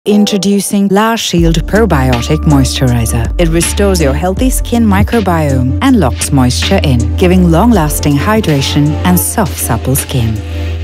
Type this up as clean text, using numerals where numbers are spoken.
Introducing La Shield Probiotic Moisturizer. It restores your healthy skin microbiome and locks moisture in, giving long-lasting hydration and soft, supple skin.